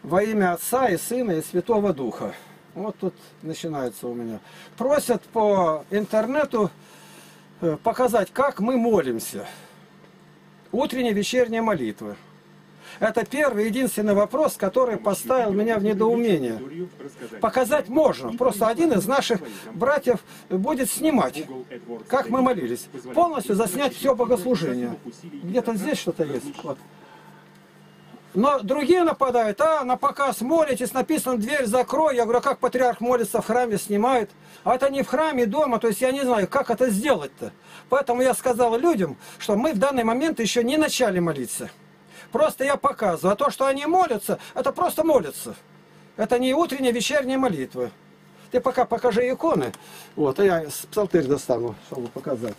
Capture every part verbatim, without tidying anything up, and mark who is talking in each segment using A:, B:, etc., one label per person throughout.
A: Во имя Отца и Сына и Святого Духа. Вот тут начинается у меня. Просят по интернету показать, как мы молимся. Утренняя, вечерняя молитва. Это первый, единственный вопрос, который поставил меня в недоумение. Показать можно. Просто один из наших братьев будет снимать, как мы молились. Полностью заснять все богослужение. Где-то здесь что-то есть. Вот. Но другие нападают, а, на показ молитесь, написано, дверь закрой. Я говорю, а как патриарх молится в храме, снимают. А это не в храме, дома, то есть я не знаю, как это сделать-то. Поэтому я сказал людям, что мы в данный момент еще не начали молиться. Просто я показываю. А то, что они молятся, это просто молятся. Это не утренняя, вечерняя молитва. Ты пока покажи иконы. Вот, а я псалтырь достану, чтобы показать.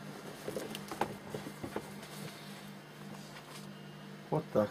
A: Вот так.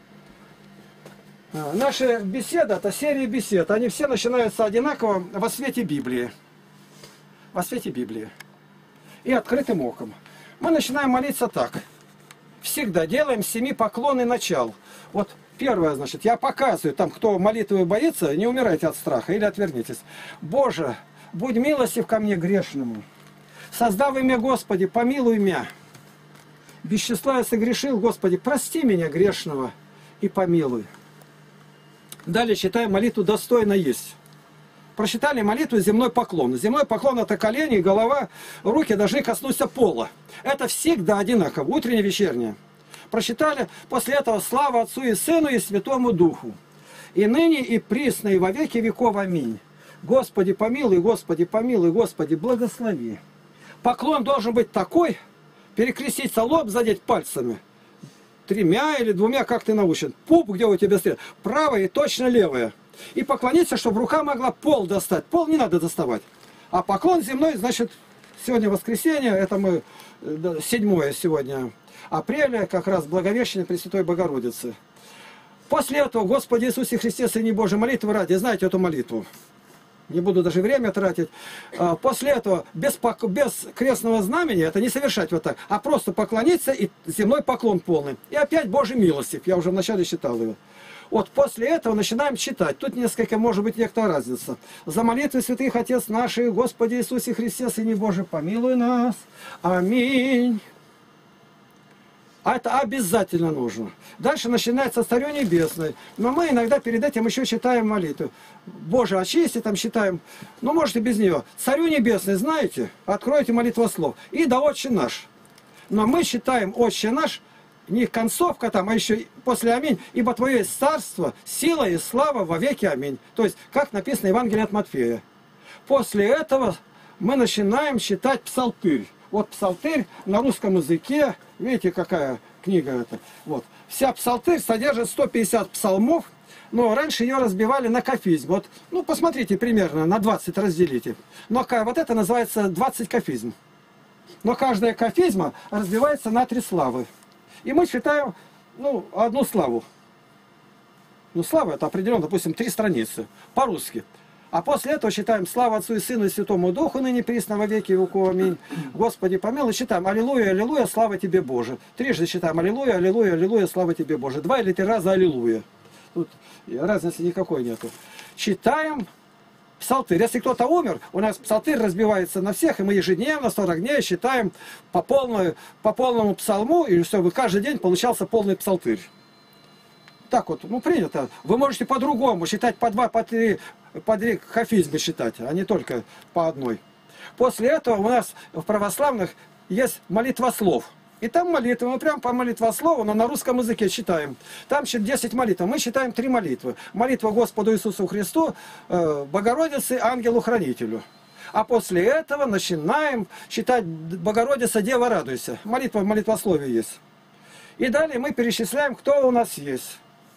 A: Наши беседы, это серии бесед, они все начинаются одинаково во свете Библии. Во свете Библии. И открытым оком. Мы начинаем молиться так. Всегда делаем семи поклоны начал. Вот первое, значит, я показываю, там, кто молитвы боится, не умирайте от страха или отвернитесь. Боже, будь милостив ко мне грешному. Создав имя Господи, помилуй меня. Без числа я согрешил, Господи, прости меня грешного и помилуй. Далее читаем молитву «Достойно есть». Прочитали молитву «Земной поклон». Земной поклон – это колени, голова, руки должны коснуться пола. Это всегда одинаково, утреннее, вечернее. Прочитали, после этого слава Отцу и Сыну и Святому Духу. И ныне, и присно, и во веки веков. Аминь. Господи, помилуй, Господи, помилуй, Господи, благослови. Поклон должен быть такой, перекреститься лоб, задеть пальцами. Тремя или двумя, как ты научен. Пуп, где у тебя стоит, правая и точно левая. И поклониться, чтобы рука могла пол достать. Пол не надо доставать. А поклон земной, значит, сегодня воскресенье, это мы, седьмое сегодня апреля, как раз Благовещение Пресвятой Богородицы. После этого, Господи Иисусе Христе, Сыне Божий, молитвы ради, знаете эту молитву? Не буду даже время тратить. После этого, без, без крестного знамени, это не совершать вот так, а просто поклониться и земной поклон полный. И опять Божий милостив, я уже вначале читал его. Вот после этого начинаем читать. Тут несколько, может быть, некоторая разница. За молитвы святых Отец наших, Господи Иисусе Христе, Сыне Божий, помилуй нас. Аминь. А это обязательно нужно. Дальше начинается Царю Небесный. Но мы иногда перед этим еще читаем молитву. Боже, очисти, там читаем. Ну, можете без нее. Царю Небесный, знаете? Откройте молитвослов. И да Отче наш. Но мы читаем Отче наш, не концовка там, а еще после аминь. Ибо Твое есть царство, сила и слава во веки. Аминь. То есть, как написано в Евангелии от Матфея. После этого мы начинаем читать псалтырь. Вот псалтырь на русском языке, видите, какая книга это. Вот. Вся псалтырь содержит сто пятьдесят псалмов, но раньше ее разбивали на кафизм. Вот, ну, посмотрите, примерно на двадцать разделите. Но вот это называется двадцать кафизм. Но каждая кафизма разбивается на три славы. И мы читаем, ну, одну славу. Ну, слава это определенно, допустим, три страницы по-русски. А после этого читаем «Слава Отцу и Сыну и Святому Духу, ныне присно во веки веков. Аминь. Господи, помилуй». Читаем «Аллилуйя, аллилуйя, слава Тебе, Боже». Трижды читаем «Аллилуйя, аллилуйя, аллилуйя, слава Тебе, Боже». Два или три раза «Аллилуйя». Тут разницы никакой нету. Читаем псалтырь. Если кто-то умер, у нас псалтырь разбивается на всех, и мы ежедневно, сорок дней читаем по, полной, по полному псалму, и чтобы каждый день получался полный псалтырь. Так вот, ну принято. Вы можете по-другому считать по два, по три, по три кафизмы считать, а не только по одной. После этого у нас в православных есть молитвослов. И там молитвы, мы прям по молитвослову, но на русском языке читаем. Там десять молитв, мы читаем три молитвы. Молитва Господу Иисусу Христу, Богородице, Ангелу-Хранителю. А после этого начинаем читать Богородица, Дева, радуйся. Молитва в молитвословии есть. И далее мы перечисляем, кто у нас есть.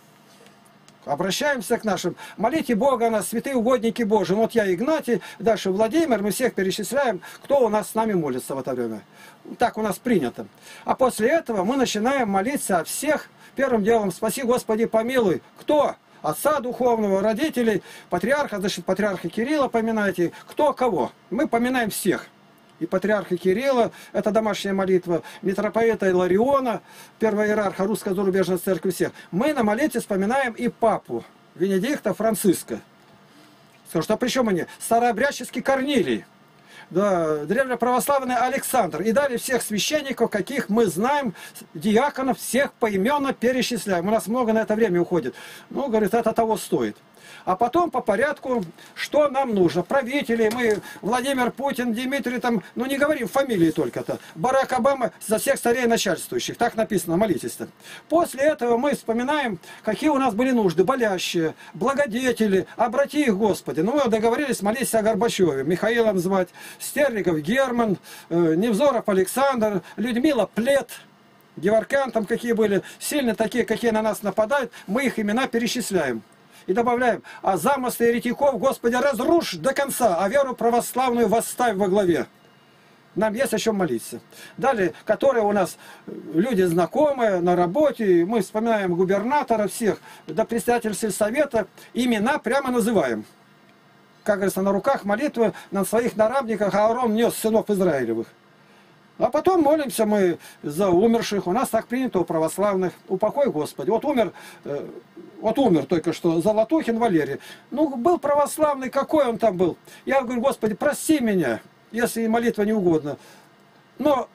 A: Обращаемся к нашим. Молите Бога нас, святые угодники Божии. Вот я Игнатий, дальше Владимир. Мы всех перечисляем, кто у нас с нами молится в это время. Так у нас принято. А после этого мы начинаем молиться о всех. Первым делом спаси, Господи, помилуй. Кто? Отца духовного, родителей, патриарха, значит, патриарха Кирилла поминайте. Кто кого? Мы поминаем всех. И патриарха Кирилла, это домашняя молитва, митрополита Илариона, первого иерарха Русско-зарубежной церкви, всех. Мы на молитве вспоминаем и папу. Венедикта, Франциска. Скажу, что причем они? Старообрядческий Корнилий. Да, древнеправославный Александр. И далее всех священников, каких мы знаем, диаконов, всех поименно перечисляем. У нас много на это время уходит. Ну, говорит, это того стоит. А потом по порядку, что нам нужно. Правители, мы, Владимир Путин, Дмитрий, там, ну не говорим фамилии только-то. Барак Обама за всех старей начальствующих. Так написано, молитесь-то. После этого мы вспоминаем, какие у нас были нужды. Болящие, благодетели, обрати их, Господи. Ну мы договорились молиться о Горбачеве. Михаилом звать, Стерлигов Герман, э, Невзоров Александр, Людмила Плет. Геворкян там какие были. Сильно такие, какие на нас нападают. Мы их имена перечисляем. И добавляем, а замыслы еретиков, Господи, разрушь до конца, а веру православную восставь во главе. Нам есть о чем молиться. Далее, которые у нас люди знакомые на работе, мы вспоминаем губернатора всех, до председателя сельсовета, имена прямо называем. Как говорится, на руках молитвы на своих нарамниках Аарон нес сынов Израилевых. А потом молимся мы за умерших. У нас так принято у православных. Упокой, Господи. Вот умер, э, вот умер только что Золотухин Валерий. Ну, был православный, какой он там был. Я говорю, Господи, прости меня, если молитва не угодна. Но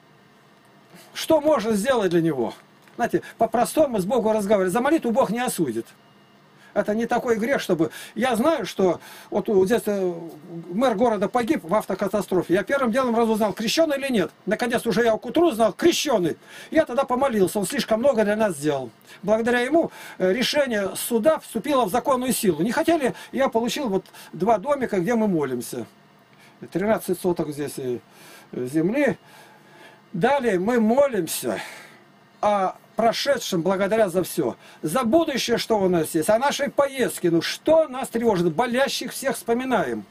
A: что можно сделать для него? Знаете, по-простому с Богом разговаривать. За молитву Бог не осудит. Это не такой грех, чтобы... Я знаю, что вот здесь мэр города погиб в автокатастрофе. Я первым делом разузнал, крещеный или нет. Наконец уже я к утру знал, крещеный. Я тогда помолился, он слишком много для нас сделал. Благодаря ему решение суда вступило в законную силу. Не хотели, я получил вот два домика, где мы молимся. тринадцать соток здесь земли. Далее мы молимся о прошедшем благодаря за все. За будущее, что у нас есть, о нашей поездке. Ну, что нас тревожит? Болящих всех вспоминаем.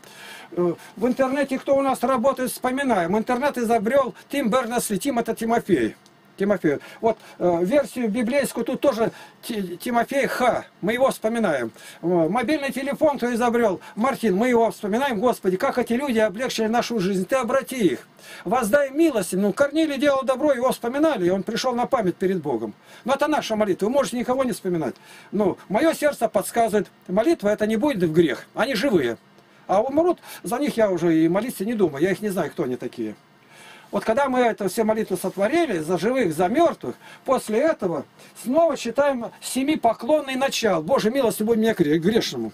A: В интернете, кто у нас работает, вспоминаем. Интернет изобрел Тим Бернес-Ли, Тим это Тимофей. Тимофею. Вот э, версию библейскую тут тоже Тимофей Х. Мы его вспоминаем. Мобильный телефон кто изобрел? Мартин. Мы его вспоминаем. Господи, как эти люди облегчили нашу жизнь. Ты обрати их. Воздай милости. Ну, Корнилий делал добро, его вспоминали, и он пришел на память перед Богом. Но это наша молитва. Вы можете никого не вспоминать. Ну, мое сердце подсказывает, молитва это не будет в грех. Они живые. А умрут, за них я уже и молиться не думаю. Я их не знаю, кто они такие. Вот когда мы это все молитвы сотворили, за живых, за мертвых, после этого снова читаем семипоклонный начал. Боже, милостью будь мне грешному.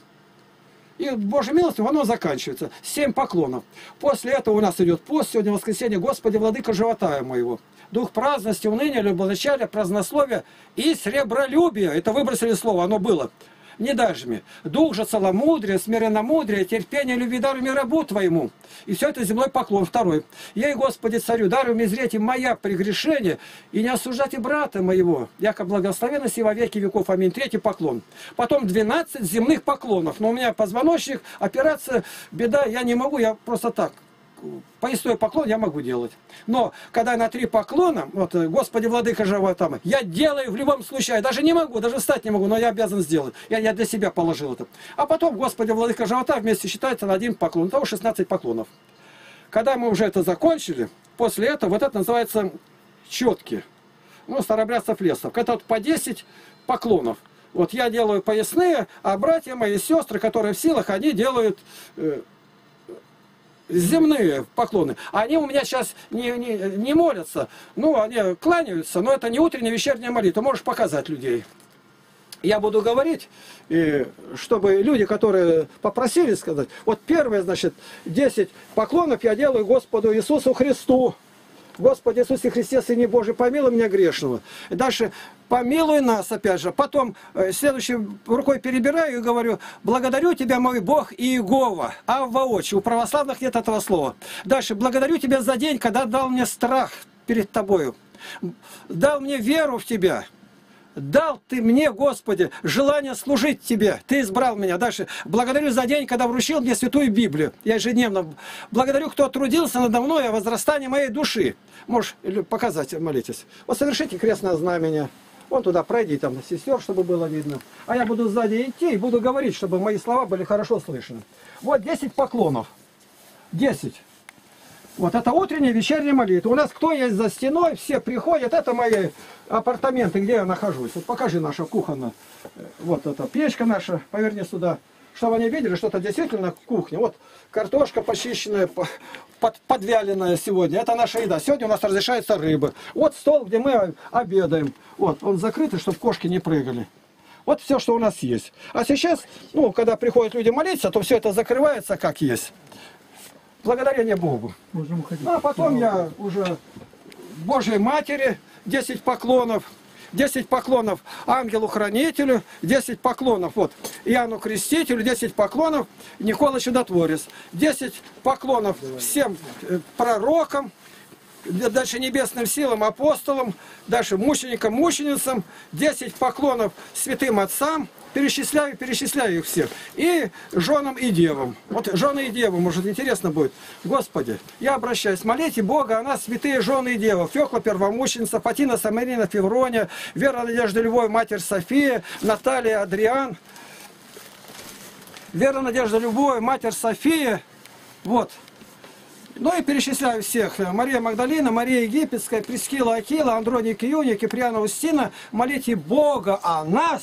A: И Божьей милостью оно заканчивается. Семь поклонов. После этого у нас идет пост. Сегодня воскресенье. Господи, владыка живота моего. Дух праздности, уныния, любоначалия, празднословия и сребролюбия. Это выбросили слово, оно было. Не дашь мне. Дух же целомудрия, смиренномудрия, терпение, любви, даруй мне рабу твоему. И все это земной поклон. Второй. Ей, Господи, царю, даруй мне зреть и моя прегрешение, и не осуждайте брата моего, яко благословенности во веки веков. Аминь. Третий поклон. Потом двенадцать земных поклонов. Но у меня позвоночник, операция, беда, я не могу, я просто так. Поясной поклон я могу делать. Но когда на три поклона, вот, Господи, владыка живота, я делаю в любом случае, я даже не могу, даже встать не могу, но я обязан сделать. Я, я для себя положил это. А потом, Господи, владыка живота вместе считается на один поклон. Того шестнадцать поклонов. Когда мы уже это закончили, после этого, вот это называется четки. Ну, старообрядцев лесов. Это вот по десять поклонов. Вот я делаю поясные, а братья мои, сестры, которые в силах, они делают... Э, земные поклоны. Они у меня сейчас не, не, не молятся. Ну, они кланяются, но это не утренняя, вечерняя молитва. Можешь показать людей. Я буду говорить, и чтобы люди, которые попросили сказать. Вот первое, значит, десять поклонов я делаю Господу Иисусу Христу. Господи Иисусе Христе, Сыне Божий, помилуй меня грешного. И дальше помилуй нас, опять же. Потом э, следующей рукой перебираю и говорю, благодарю Тебя, мой Бог Иегова. А воочию. У православных нет этого слова. Дальше, благодарю Тебя за день, когда дал мне страх перед Тобою. Дал мне веру в Тебя. Дал Ты мне, Господи, желание служить Тебе. Ты избрал меня. Дальше. Благодарю за день, когда вручил мне Святую Библию. Я ежедневно благодарю, кто трудился надо мной о возрастании моей души. Можешь показать, молитесь. Вот совершите крестное знамение. Вон туда пройди, там, сестер, чтобы было видно. А я буду сзади идти и буду говорить, чтобы мои слова были хорошо слышны. Вот десять поклонов. десять. Вот это утренняя, вечерняя молитва. У нас кто есть за стеной, все приходят. Это мои апартаменты, где я нахожусь. Вот покажи наша кухонная. Вот эта печка наша, поверни сюда. Чтобы они видели, что это действительно кухня. Вот картошка почищенная, под, подвяленная сегодня. Это наша еда. Сегодня у нас разрешается рыба. Вот стол, где мы обедаем. Вот, он закрытый, чтобы кошки не прыгали. Вот все, что у нас есть. А сейчас, ну, когда приходят люди молиться, то все это закрывается как есть. Благодарение Богу. А потом я уже Божьей Матери десять поклонов. десять поклонов ангелу-хранителю, десять поклонов вот Иоанну Крестителю, десять поклонов Никола Чудотворец, десять поклонов всем пророкам, дальше небесным силам, апостолам, дальше мученикам, мученицам, десять поклонов святым отцам, перечисляю, перечисляю их всех, и женам и девам. Вот жены и девы, может, интересно будет. Господи, я обращаюсь, молите Бога о нас, святые жены и девы, Фёкла Первомученица, Фатина Самарина Феврония, Вера Надежда Львова, Матерь София, Наталья Адриан, Вера Надежда Львова, Матерь София, вот. Ну и перечисляю всех. Мария Магдалина, Мария Египетская, Прескила Акила, Андроник Июня, Киприана Устина. Молите Бога о нас,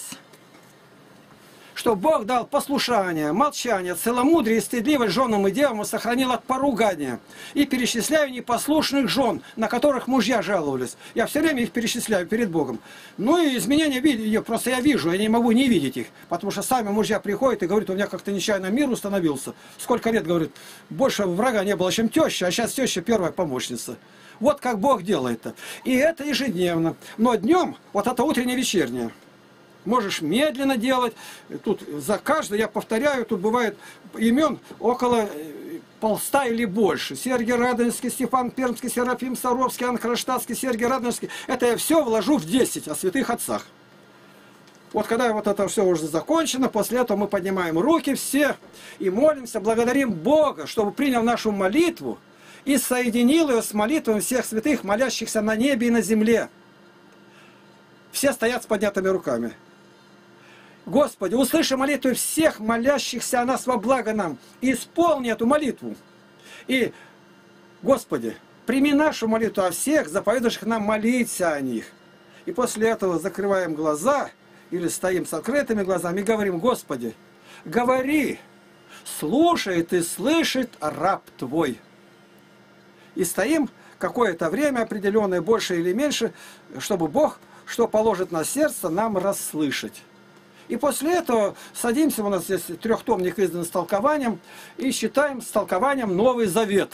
A: что Бог дал послушание, молчание, целомудрие и стыдливость женам и девам и сохранил от поругания. И перечисляю непослушных жен, на которых мужья жаловались. Я все время их перечисляю перед Богом. Ну и изменения видят, просто я вижу, я не могу не видеть их. Потому что сами мужья приходят и говорят, у меня как-то нечаянно мир установился. Сколько лет, говорит, больше врага не было, чем теща, а сейчас теща первая помощница. Вот как Бог делает-то. И это ежедневно. Но днем, вот это утреннее, вечернее. Можешь медленно делать. Тут за каждый, я повторяю, тут бывает имен около полста или больше. Сергий Радонежский, Стефан Пермский, Серафим Саровский, Иоанн Кронштадтский, Сергий Радонежский. Это я все вложу в десять о святых отцах. Вот когда вот это все уже закончено, после этого мы поднимаем руки все и молимся, благодарим Бога, чтобы принял нашу молитву и соединил ее с молитвами всех святых, молящихся на небе и на земле. Все стоят с поднятыми руками. Господи, услыши молитву всех молящихся о нас во благо нам. И исполни эту молитву. И, Господи, прими нашу молитву о всех, заповедующих нам молиться о них. И после этого закрываем глаза, или стоим с открытыми глазами и говорим, Господи, говори, слушает и слышит раб Твой. И стоим какое-то время определенное, больше или меньше, чтобы Бог, что положит на сердце, нам расслышать. И после этого садимся, у нас здесь трехтомник издан с толкованием, и читаем с толкованием Новый Завет.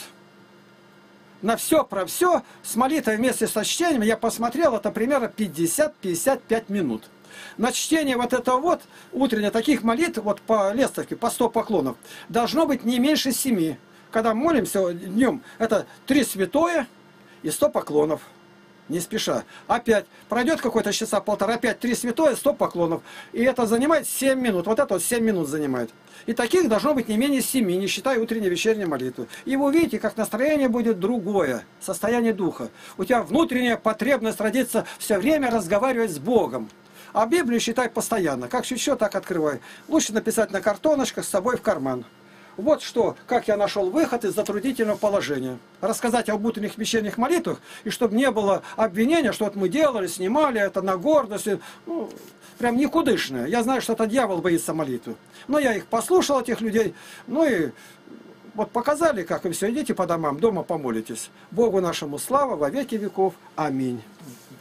A: На все про все, с молитвой вместе со чтением, я посмотрел, это примерно пятьдесят-пятьдесят пять минут. На чтение вот этого вот, утренне, таких молитв, вот по лестовке, по сто поклонов, должно быть не меньше семи. Когда молимся днем, это три святое и сто поклонов. Не спеша. Опять пройдет какой-то часа полтора, опять три святое, сто поклонов. И это занимает семь минут. Вот это вот семь минут занимает. И таких должно быть не менее семи, не считая утренней вечерней молитвы. И вы увидите, как настроение будет другое, состояние духа. У тебя внутренняя потребность родиться все время разговаривать с Богом. А Библию читай постоянно. Как чуть-чуть, так открывай. Лучше написать на картоночках с собой в карман. Вот что, как я нашел выход из затруднительного положения. Рассказать об утренних вечерних молитвах, и чтобы не было обвинения, что вот мы делали, снимали это на гордость. Ну, прям никудышное. Я знаю, что это дьявол боится молитвы. Но я их послушал, этих людей. Ну и вот показали, как им все. Идите по домам, дома помолитесь. Богу нашему слава во веки веков. Аминь.